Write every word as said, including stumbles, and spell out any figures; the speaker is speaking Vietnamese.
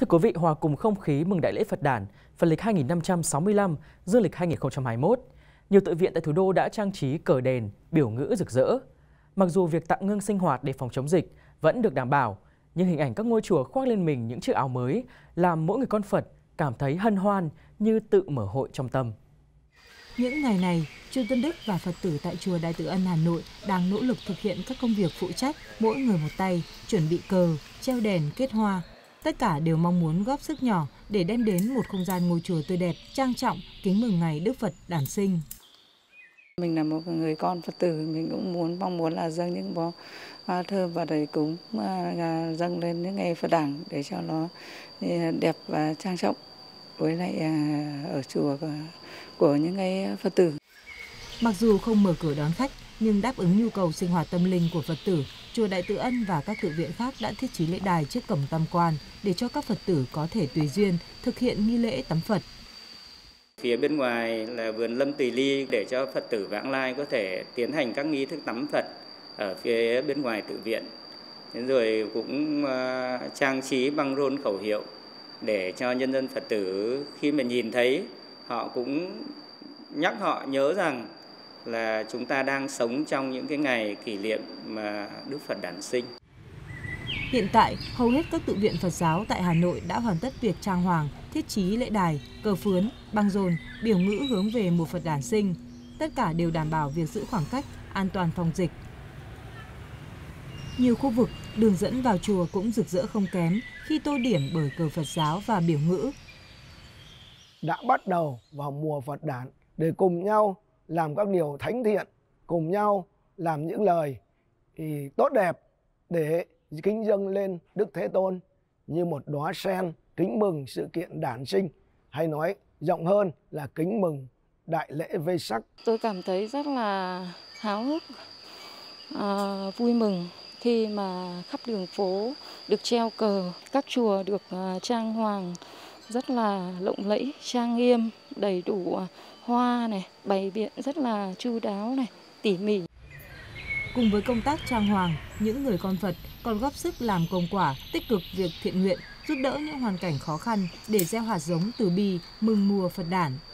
Thưa quý vị, hòa cùng không khí mừng Đại lễ Phật đản, Phật lịch hai nghìn năm trăm sáu mươi lăm, Dương lịch hai nghìn không trăm hai mươi mốt, nhiều tự viện tại thủ đô đã trang trí cờ đèn, biểu ngữ rực rỡ. Mặc dù việc tạm ngưng sinh hoạt để phòng chống dịch vẫn được đảm bảo, nhưng hình ảnh các ngôi chùa khoác lên mình những chiếc áo mới làm mỗi người con Phật cảm thấy hân hoan như tự mở hội trong tâm. Những ngày này, chùa Tân Đức và Phật tử tại chùa Đại Từ Ân Hà Nội đang nỗ lực thực hiện các công việc phụ trách, mỗi người một tay, chuẩn bị cờ, treo đèn, kết hoa. Tất cả đều mong muốn góp sức nhỏ để đem đến một không gian ngôi chùa tươi đẹp, trang trọng, kính mừng ngày Đức Phật đản sinh. Mình là một người con Phật tử, mình cũng muốn mong muốn là dâng những bó hoa thơm và đầy cúng dâng lên những ngày Phật đản để cho nó đẹp và trang trọng với lại ở chùa của những ngày Phật tử. Mặc dù không mở cửa đón khách, nhưng đáp ứng nhu cầu sinh hoạt tâm linh của Phật tử, chùa Đại Từ Ân và các tự viện khác đã thiết trí lễ đài trước cổng tam quan để cho các Phật tử có thể tùy duyên thực hiện nghi lễ tắm Phật. Phía bên ngoài là vườn lâm tùy ly để cho Phật tử vãng lai có thể tiến hành các nghi thức tắm Phật ở phía bên ngoài tự viện. Thế rồi cũng uh, trang trí băng rôn khẩu hiệu để cho nhân dân Phật tử khi mà nhìn thấy họ cũng nhắc họ nhớ rằng là chúng ta đang sống trong những cái ngày kỷ niệm mà Đức Phật đản sinh. Hiện tại, hầu hết các tự viện Phật giáo tại Hà Nội đã hoàn tất việc trang hoàng, thiết trí lễ đài, cờ phướn, băng rôn, biểu ngữ hướng về mùa Phật đản sinh. Tất cả đều đảm bảo việc giữ khoảng cách, an toàn phòng dịch. Nhiều khu vực, đường dẫn vào chùa cũng rực rỡ không kém khi tô điểm bởi cờ Phật giáo và biểu ngữ. Đã bắt đầu vào mùa Phật đản để cùng nhau làm các điều thánh thiện, cùng nhau làm những lời thì tốt đẹp để kính dâng lên Đức Thế Tôn như một đóa sen kính mừng sự kiện đản sinh, hay nói rộng hơn là kính mừng đại lễ Vesak. Tôi cảm thấy rất là háo hức, à, vui mừng khi mà khắp đường phố được treo cờ, các chùa được à, trang hoàng rất là lộng lẫy, trang nghiêm, đầy đủ hoa này, bày biện rất là chu đáo này, tỉ mỉ. Cùng với công tác trang hoàng, những người con Phật còn góp sức làm công quả, tích cực việc thiện nguyện, giúp đỡ những hoàn cảnh khó khăn để gieo hạt giống từ bi mừng mùa Phật đản.